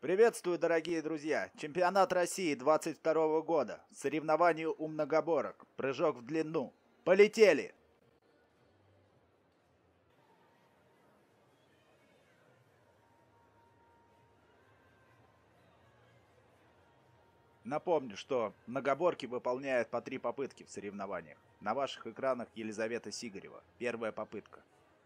Приветствую, дорогие друзья! Чемпионат России 22 года. Соревнования у многоборок. Прыжок в длину. Полетели! Напомню, что многоборки выполняют по 3 попытки в соревнованиях. На ваших экранах Елизавета Сигарева. Первая попытка.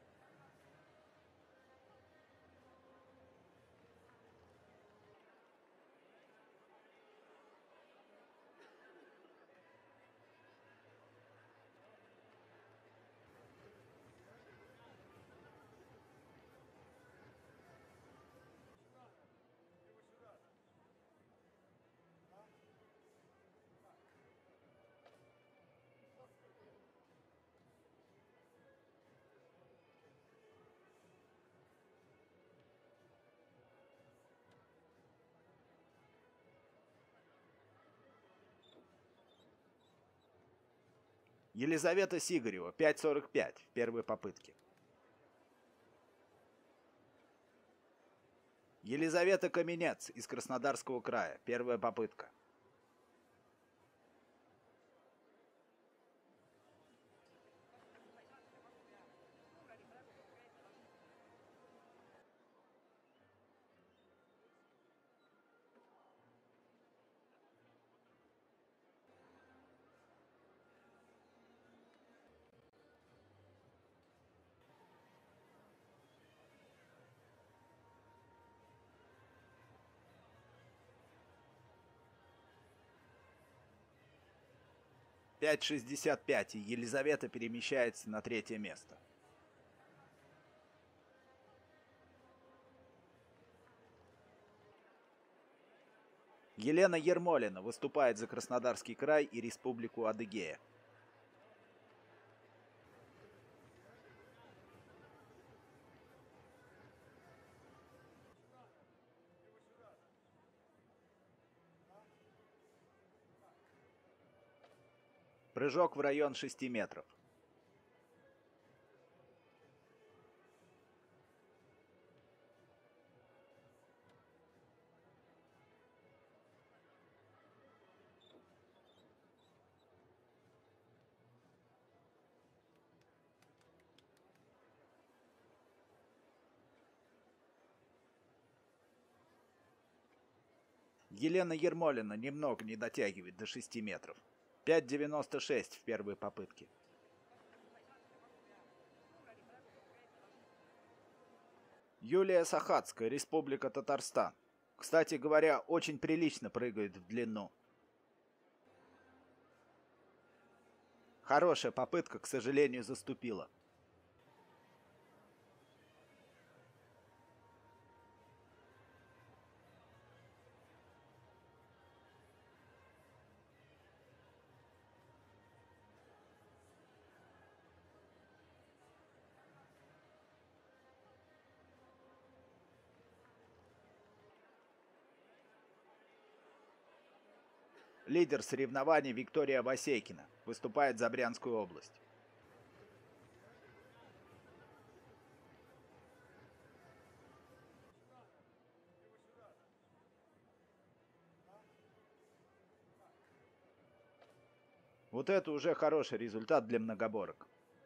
Елизавета Сигарева. 5,45 в первой попытке. Елизавета Каменец из Краснодарского края. Первая попытка. Пять 65, и Елизавета перемещается на третье место. Елена Ермолина выступает за Краснодарский край и Республику Адыгея. Прыжок в район 6 метров. Елена Ермолина немного не дотягивает до 6 метров. 5,96 в первой попытке. Юлия Сахацкая, Республика Татарстан. Кстати говоря, очень прилично прыгает в длину. Хорошая попытка, к сожалению, заступила. Лидер соревнований Виктория Васейкина выступает за Брянскую область. Вот это уже хороший результат для многоборок.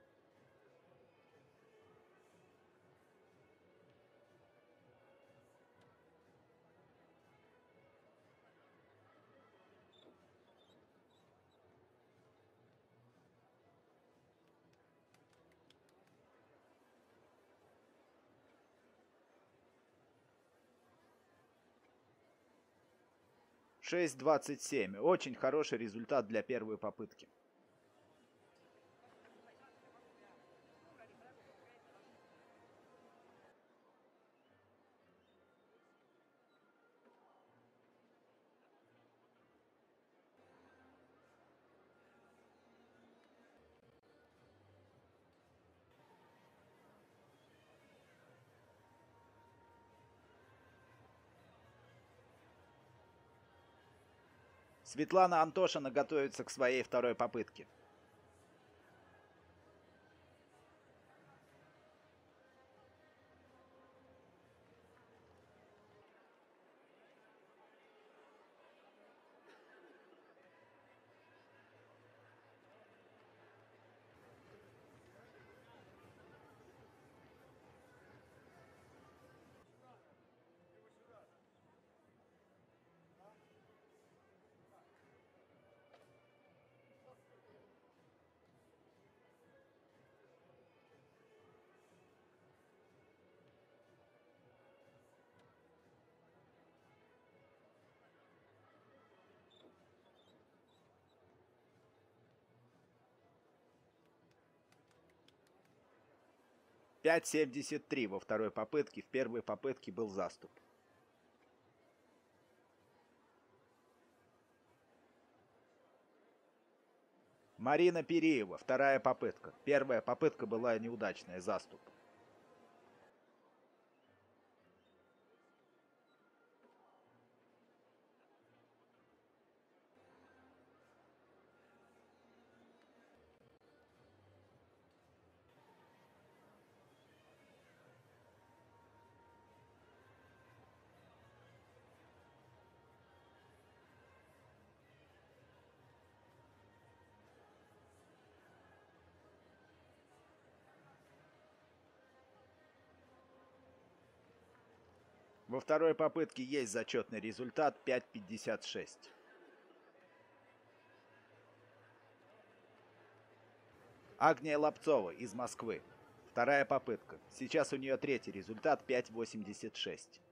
Шесть 27. Очень хороший результат для первой попытки. Светлана Антошина готовится к своей второй попытке. 5,73 во второй попытке, в первой попытке был заступ. Марина Переева, вторая попытка. Первая попытка была неудачная, заступ. Во второй попытке есть зачетный результат 5,56. Агния Лапцова из Москвы. Вторая попытка. Сейчас у нее третий результат 5,86.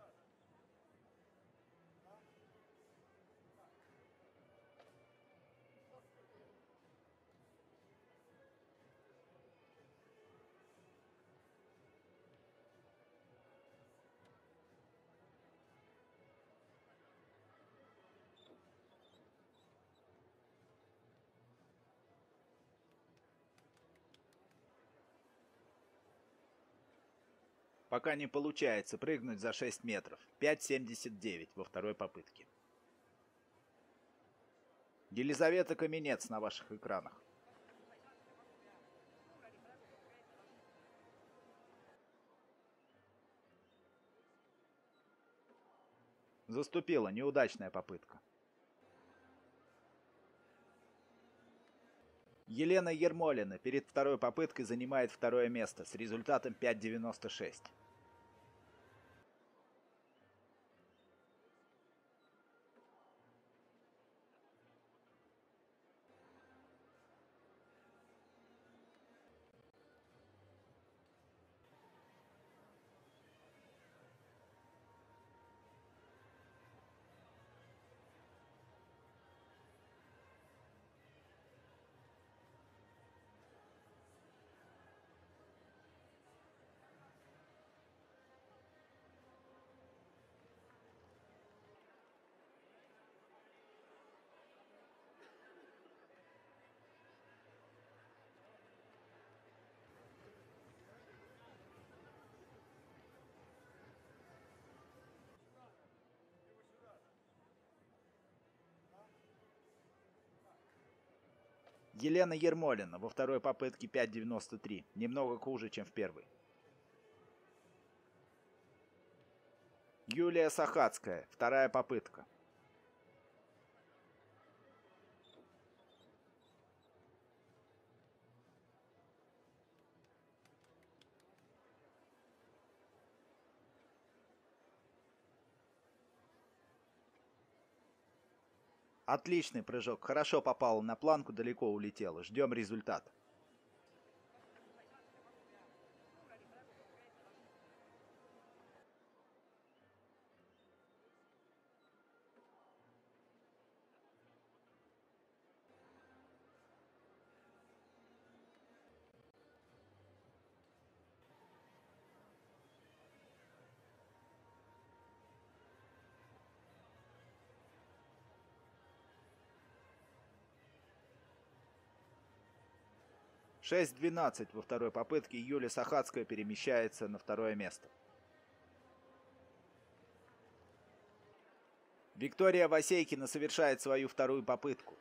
Пока не получается прыгнуть за 6 метров. 5,79 во второй попытке. Елизавета Каменец на ваших экранах. Заступила, неудачная попытка. Елена Ермолина перед второй попыткой занимает второе место с результатом 5,96. Елена Ермолина во второй попытке 5,93. Немного хуже, чем в первой. Юлия Сахацкая. Вторая попытка. Отличный прыжок. Хорошо попала на планку, далеко улетела. Ждем результат. Шесть 12 во второй попытке. Юлия Сахацкая перемещается на второе место. Виктория Васейкина совершает свою вторую попытку.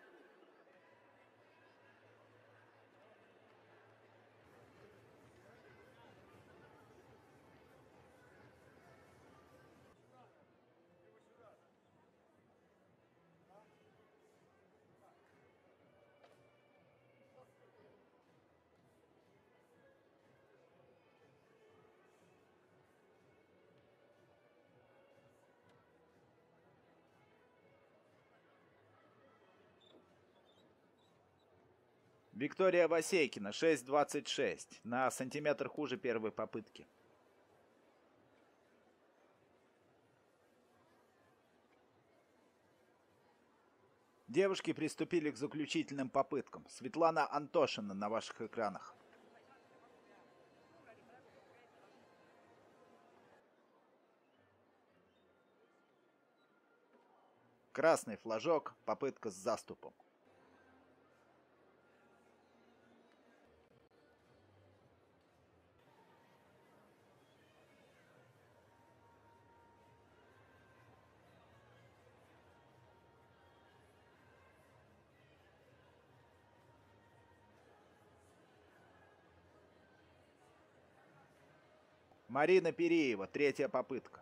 Виктория Васейкина 6,26. На сантиметр хуже первой попытки. Девушки приступили к заключительным попыткам. Светлана Антошина на ваших экранах. Красный флажок, попытка с заступом. Марина Переева, третья попытка.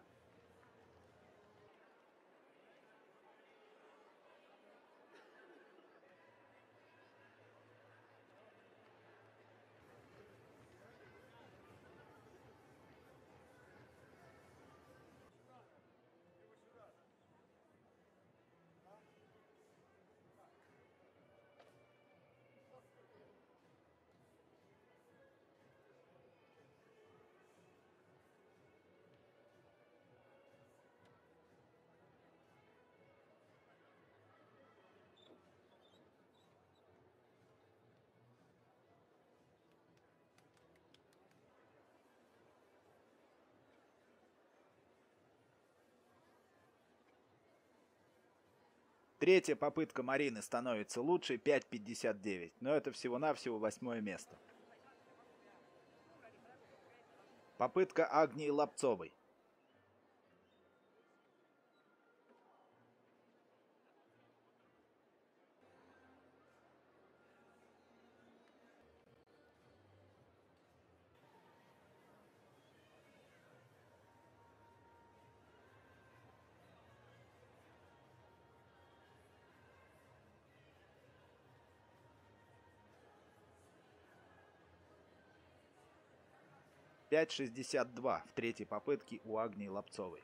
Третья попытка Марины становится лучшей, 5,59, но это всего-навсего 8-е место. Попытка Агнии Лапцовой. Пять 62 в третьей попытке у Агнии Лапцовой.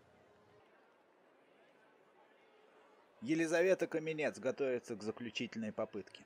Елизавета Каменец готовится к заключительной попытке.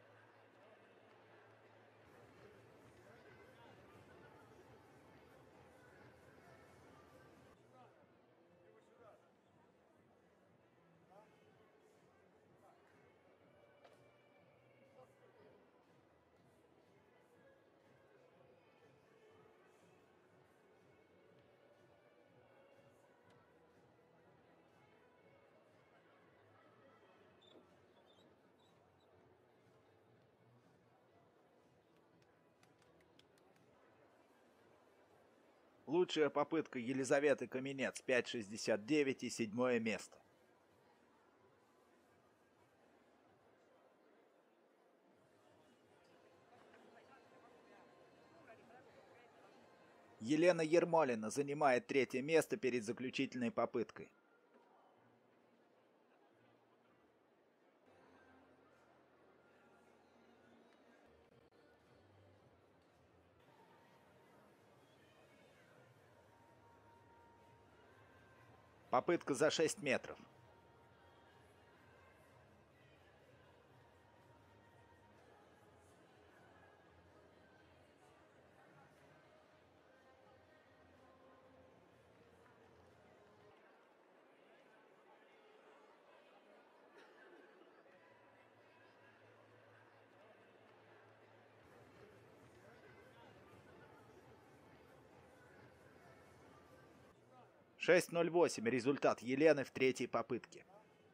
Лучшая попытка Елизаветы Каменец, 5,69 и 7-е место. Елена Ермолина занимает 3-е место перед заключительной попыткой. Попытка за 6 метров. Шесть 0,8 результат Елены в 3-й попытке.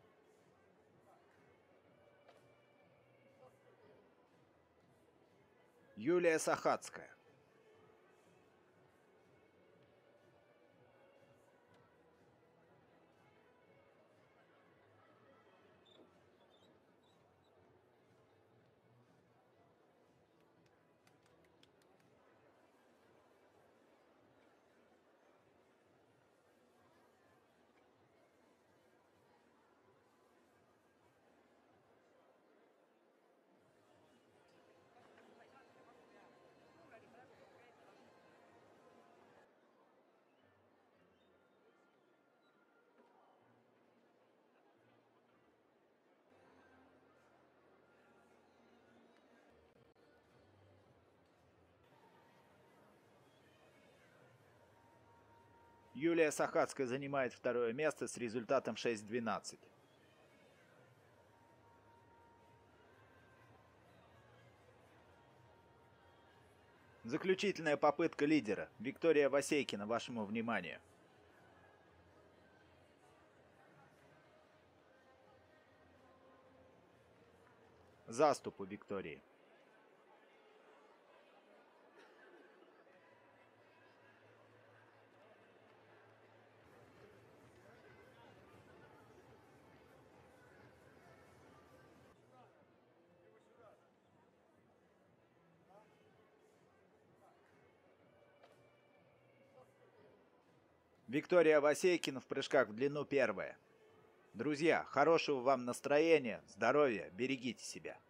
Юлия Сахацкая. Юлия Сахацкая занимает 2-е место с результатом 6,12. Заключительная попытка лидера. Виктория Васейкина, вашему вниманию. Заступ у Виктории. Виктория Васейкина в прыжках в длину первая. Друзья, хорошего вам настроения, здоровья, берегите себя.